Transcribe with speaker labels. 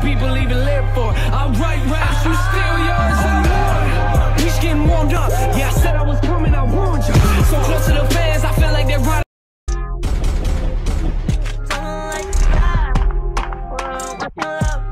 Speaker 1: people even live for. I write raps, you steal yours and more. We just getting warmed up. Yeah, I said I was coming, I warned you. So close to the fans, I feel like they're right.
Speaker 2: Someone like that. What's your love?